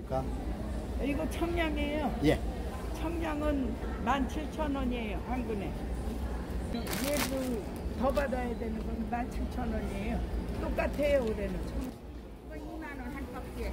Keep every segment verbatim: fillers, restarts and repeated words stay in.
됩니까? 이거 청량이에요. 예. 청량은 만 칠천 원이에요. 한 근에. 얘도 더 받아야 되는 건 만 칠천 원이에요. 똑같아요 올해는. 이거 이만 원 한 박스에.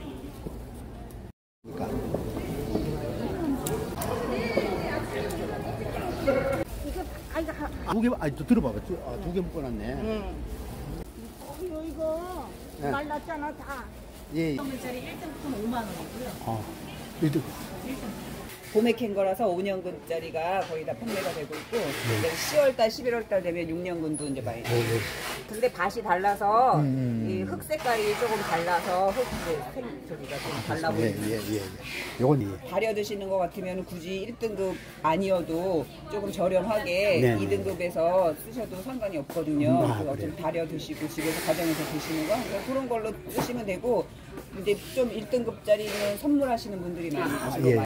이거 아이가 두 개, 아니 또 들어봐봐. 두, 아, 두 개 묶어놨네. 응. 이거 이거 네. 말랐잖아 다. 예. 년근짜리 일 등품 오만 원이고요. 아, 일 등. 봄에 캔 거라서 오 년근짜리가 거의 다 판매가 되고 있고 이제 시월달, 십일월달 되면 육 년근도 이제 많이 돼요. 네. 근데 밭이 달라서 음. 이 흙 색깔이 조금 달라서 흙 색 저기가 좀 달라 예, 보이는. 예, 예. 요건 예. 다려 드시는 것 같으면 굳이 일 등급 아니어도 조금 저렴하게 네. 이 등급에서 쓰셔도 상관이 없거든요. 음, 아, 그거 좀 다려 드시고 집에서 가정에서 드시는 거 그런 걸로 쓰시면 되고 이제 좀 일 등급짜리는 선물하시는 분들이 많이 아, 가시고 예. 많이.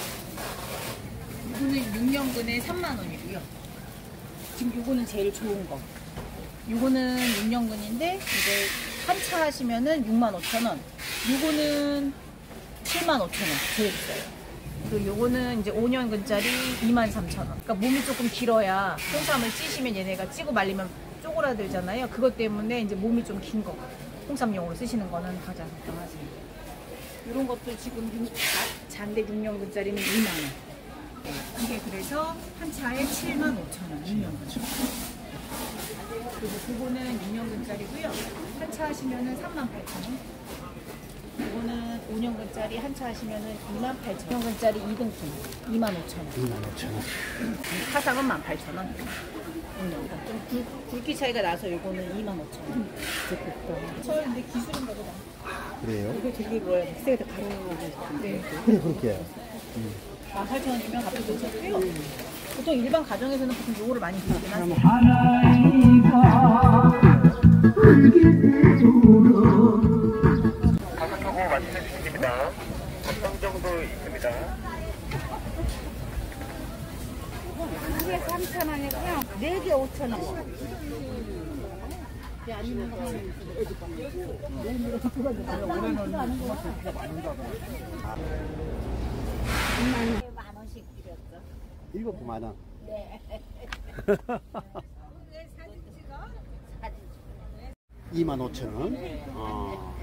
이거는 육 년근에 삼만 원이고요. 지금 요거는 제일 좋은 거. 요거는 육 년근인데 이제 한차 하시면은 육만 오천 원. 요거는 칠만 오천 원. 제일 비싸요. 그리고 요거는 이제 오 년근짜리 이만 삼천 원. 그러니까 몸이 조금 길어야 홍삼을 찌시면 얘네가 찌고 말리면 쪼그라들잖아요. 그것 때문에 이제 몸이 좀 긴 거. 홍삼용으로 쓰시는 거는 가장 적당하지. 요런 것도 지금 잔대 육 년근짜리는 이만 원. 이게 그래서 한 차에 칠만 오천 원, 육 년근. 그리고 그거는 육 년근짜리고요. 한 차 하시면은 삼만 팔천 원. 이거는 오 년근짜리 한 차 하시면은 이만 팔천 원. 육 년근짜리 이 등품 이만 오천 원. 이만 오천 원. 화상은 만 팔천 원. 육 년근. 좀 굵, 굵기 차이가 나서 이거는 이만 오천 원. 저 근데 기술인가 보다. 그래요? 이거 되게 뭐야, 백색에다 가루가 네. 그래, 그렇게. 음. 만 팔천 원이면 갖다 놓으셨고요. 보통 일반 가정에서는 보통 요거를 많이 드시긴 하세요. 가격하고 말씀해 주십니다. 어떤 정도 있습니다. 이게 삼천 원이고요. 네 개 오천 원. 만 원씩 드렸어. 일곱 만 원. 네. 사진 찍어? 사진 이만 오천 원. 어.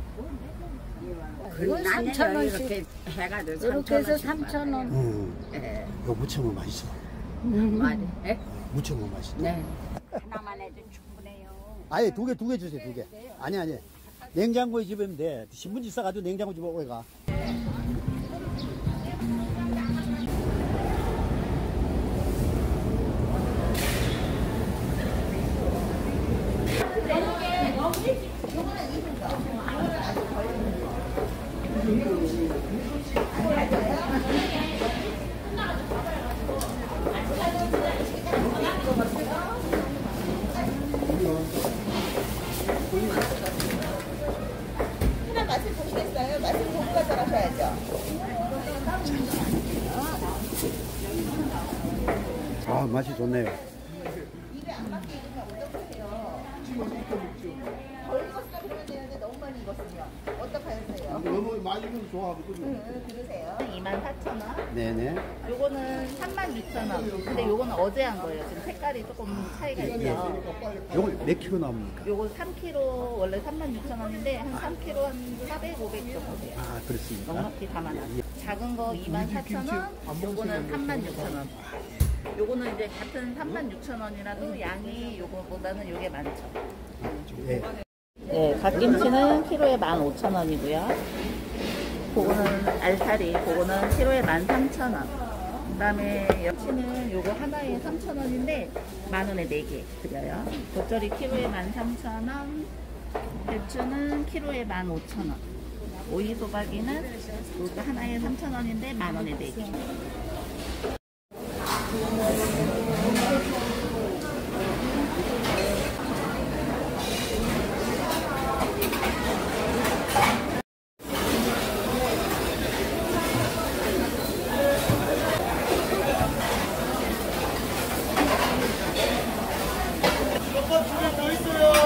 삼천 원씩 이렇게 해가지고 이렇게 해서 삼천 원. 음. 예, 이거 무쳐면 맛있어. 많이. 예? 무쳐면 맛있어. 네. 하나만 해도 충분해요. 아예 두 개, 두 개 주세요, 두 개. 아니, 아니. 냉장고에 집으면 돼. 신문지 싸가지고 냉장고 집어 오해가. 하나 맛을 보시겠어요? 맛을 보고 가서 하셔야죠. 아, 맛이 좋네요. 입에 안 맞게 익으면 어떡해요? 덜 익었어 그러면 되는데 너무 많이 익었으면 어떡하겠어요? 너무 많이 익으면 좋아. 응, 응, 들으세요. 이만 사천 원. 네네. 요거는 삼만 육천 원. 근데 요거는 어제 한 거예요. 지금 색깔이 조금 차이가 있죠. 요걸 몇 킬로 나옵니까? 요거 삼 킬로그램 원래 삼만 육천 원인데 한 삼 킬로그램 한 사백, 오백 정도 돼요. 아, 그렇습니까? 넉넉히 담아놨어요. 작은 거 이만 사천 원, 요거는 삼만 육천 원. 요거는 이제 같은 삼만 육천 원이라도 양이 요거보다는 요게 많죠. 예. 네, 갓김치는 키로에 만 오천 원이고요. 그거는 알타리, 그거는 키로에 만 삼천 원. 그 다음에 여치는 요거 하나에 삼천 원인데 만 원에 네 개 드려요. 돗자리 키로에 만 삼천 원. 배추는 키로에 만 오천 원. 오이 소박이는 요거 하나에 삼천 원인데 만 원에 네 개.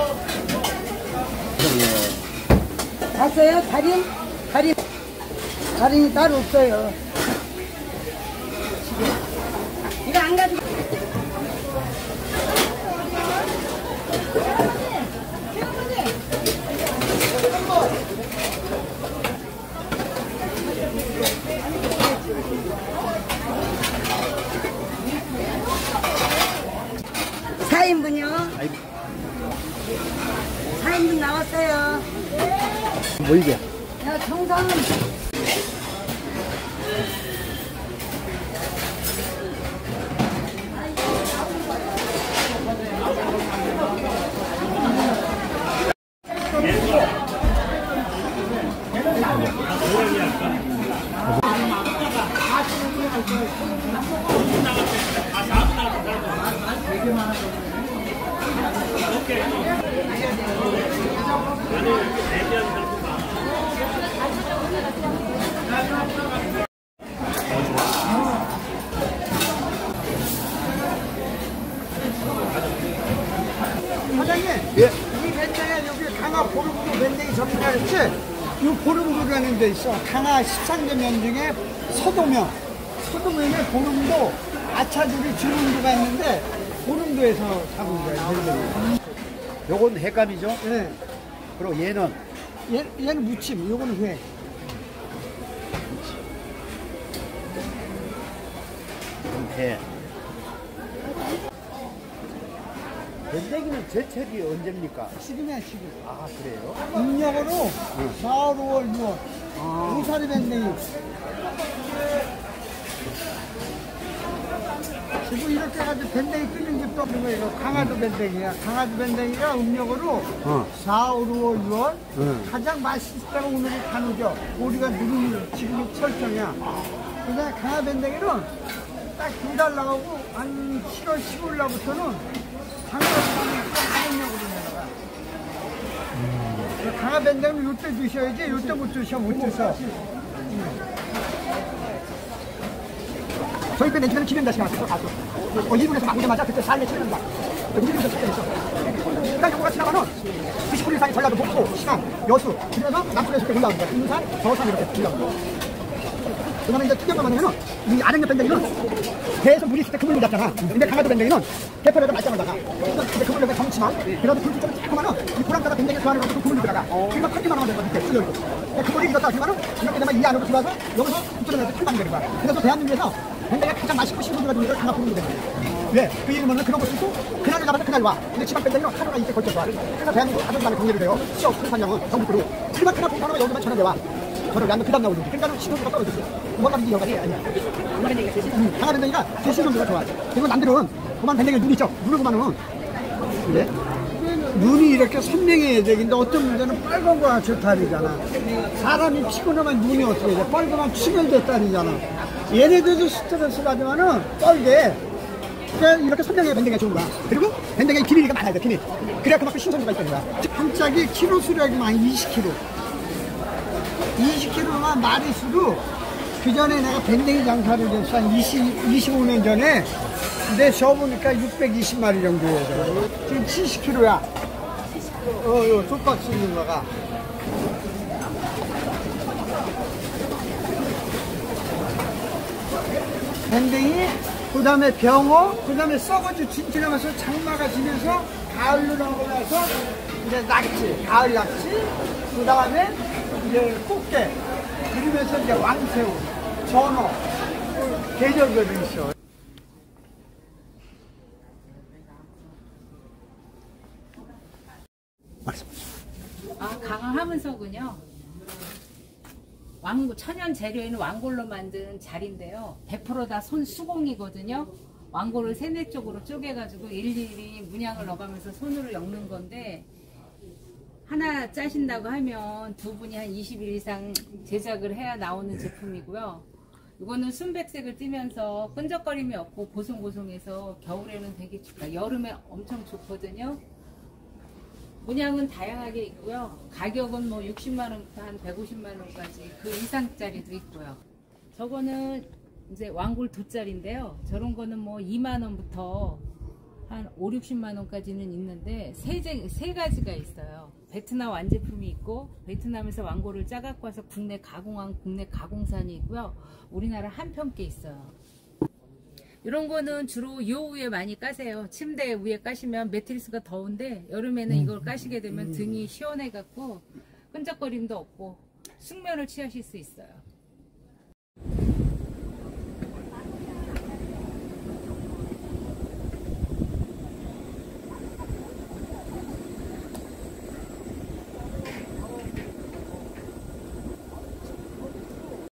봤어요? 다림? 다림. 할인이 따로 없어요. 이거 안 가지고. 사 인분요? 아이고, 사 인분 나왔어요. 뭐 이게? 야, 정상은. 사장님, 예. 이 밴댕에 여기 강화 보름도 밴댕이 전문가였지? 이 보름도라는 데 있어. 강화 십삼 대 면 중에 서도면, 서도면에 보름도 아차들이 주름도가 있는데 보름도에서 잡은 거예요, 밴댕이. 요건 횟감이죠? 네. 그리고 얘는 얘, 얘는 무침, 요거는 회. 회. 밴댕이는 제철이 언제입니까? 지금이야, 지금. 아, 그래요? 음력으로 사월, 오월, 유월. 우사리 밴댕이. 지금 이렇게 해가지고 밴댕이 끓는 집도 없는 거예요. 이거 강화도 밴댕이야. 강화도 밴댕이가 음력으로 어. 사월, 오월, 유월. 응. 가장 맛있다고 오늘이 가누죠. 우리가 누른 지금 설정이야. 그다음에 강화 밴댕이는 딱 두 달 나오고 한 칠월, 십오일 날부터는 장어를 하느냐고 그러는 거야. 강화 밴댕이는 요때 드셔야지 요때 못 드셔 못 드셔. 저희 때 냉장고는 기름 다시 나왔어. 가서. 어, 일본에서 막 오자마자 그때 삶에 치는다. 일본에서 치는다. 그러니까 요거가 지나가면 이십 분 이상이 전라도 목포, 시강, 여수, 그래서 남쪽에서 이렇게 올라오는 거야. 인산, 저산 이렇게 올라오는 거야. 그다음에 이제 특이한 거 뭐냐면은 이 아랫옆 밴댕이는 계속 물이 있을 때 그물이 잡잖아. 근데 강화도 밴댕이는 대포에다 말짱을 나가. 그래서 이제 그물을 내가 정치만 그래도 불 좀 조그마는 이 보람가가 밴댕이 그 안으로 그 그물로 들어가. 그러니까 팔기만 하면 되는 거야. 밑에 뚫려있고. 그물이 익었다 하지만은 이렇게 되면 이 안으로 들어와서 여기서 이쪽으로 내서 탈방이 되는 거야. 그래서 대한민국에서 밴댕이가 가장 맛있고 싱거운 걸 강화 부르는 거야. 왜? 그 이름은 그런 거 쓰고 그날을 잡아서 그날 와. 근데 지방 밴댕이는 하루가 이제 걸쳐서 와. 그래서 대한민국 아주 많이 공개를 돼요. 시업 생산량은 전국으로. 그만 그날 공부하는 거 여기만 전화돼 와. 저를 양도 그다음 나오거든. 그러니까 시도가 떨어졌어. 뭐가 이제 여기가 아니야. 응, 강화 밴댕이가 제 신경도가 좋아. 그리고 남들은 그만 밴댕이 눈 있죠. 눈을 보면은 그래? 눈이 이렇게 선명해야 되는데 어떤 문제는 빨간 거와 저탈이잖아. 사람이 피곤하면 눈이 어떻게 돼? 빨간만 충혈됐다니잖아. 얘네들도 스트레스 받으면은 뻘게 이렇게 선명해야 밴댕이가 좋은 거야. 그리고 밴댕이 비닐이가 많아야 돼. 비닐. 그래야 그만큼 신선도가 있다는 거야. 한 짝이 키로 수량이만 이십 킬로그램. 이십 킬로그램만 마리수로 그 전에 내가 밴댕이 장사를 했어. 한 이십, 이십오 년 전에. 근데 쉬어보니까 육백이십 마리 정도예요. 지금 칠십 킬로그램야. 어, 요, 족박스 있는 거가. 밴댕이, 그 다음에 병어, 그 다음에 썩어지 진출하면서 장마가 지면서 가을로 넘어가서 이제 낙지, 가을 낙지, 그 다음에 이제 꽃게, 그러면서 이제 왕새우, 전어, 그 계절별로 있어. 아, 강화 하문석은요. 왕 천연 재료에는 왕골로 만든 자리인데요. 백 퍼센트 다 손 수공이거든요. 왕골을 세네 쪽으로 쪼개가지고 일일이 문양을 넣어가면서 손으로 엮는 건데 하나 짜신다고 하면 두 분이 한 이십 일 이상 제작을 해야 나오는 제품이고요. 이거는 순백색을 띠면서 끈적거림이 없고 보송보송해서 겨울에는 되게 좋다. 여름에 엄청 좋거든요. 문양은 다양하게 있고요. 가격은 뭐 육십만 원부터 한 백오십만 원까지 그 이상짜리도 있고요. 저거는 이제 왕골 두 짤인데요. 저런 거는 뭐 이만 원부터 한 오륙십만 원까지는 있는데 세, 세 가지가 있어요. 베트남 완제품이 있고 베트남에서 완고를 짜갖고 와서 국내 가공한 국내 가공산이 있고요. 우리나라 한편 게 있어요. 이런 거는 주로 요 위에 많이 까세요. 침대 위에 까시면 매트리스가 더운데 여름에는 이걸 까시게 되면 등이 시원해 갖고 끈적거림도 없고 숙면을 취하실 수 있어요.